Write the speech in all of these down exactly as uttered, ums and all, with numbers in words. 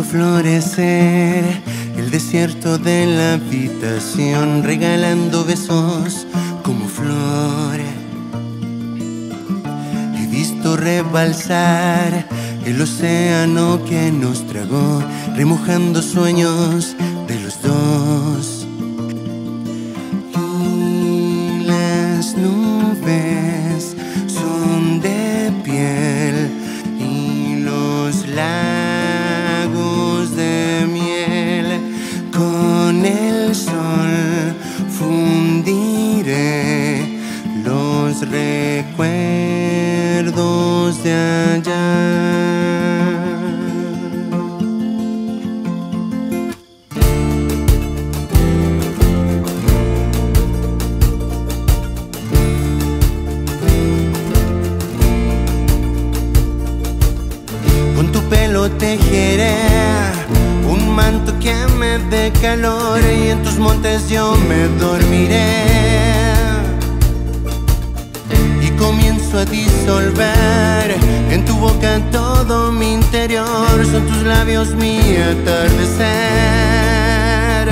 visto florecer el desierto de la habitación, regalando besos como flores. He visto rebalsar el océano que nos tragó, remojando sueños de los dos. Y las nubes son de piel y los lagos de miel. Con el sol fundiré los recuerdos de allá. Con tu pelo tejeré un manto que me dé calor, y en tus montes yo me dormiré. Y comienzo a disolver en tu boca todo mi interior. Son tus labios mi atardecer.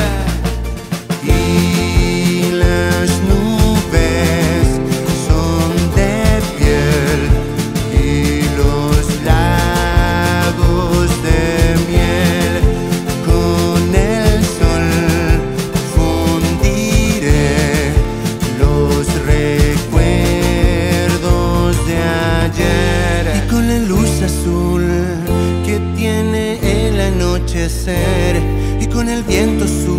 Y las nubes son de piel y los lagos de miel. Con el sol fundiré los recuerdos de ayer. Y con la luz azul que tiene el anochecer, y con el viento sur